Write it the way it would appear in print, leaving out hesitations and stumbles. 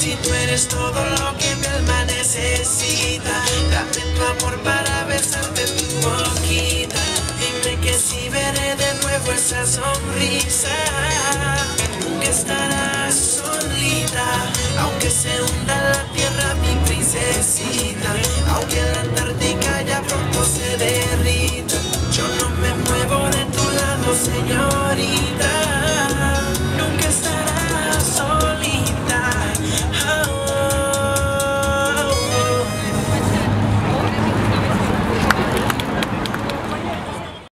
Si tú eres todo lo que mi alma necesita, dame tu amor para besarte tu boquita. Dime que si veré de nuevo esa sonrisa, nunca estarás solita. Aunque se hunda la tierra, mi princesita, aunque la Antártica ya pronto se derrita, yo no me muevo de tu lado, señorita.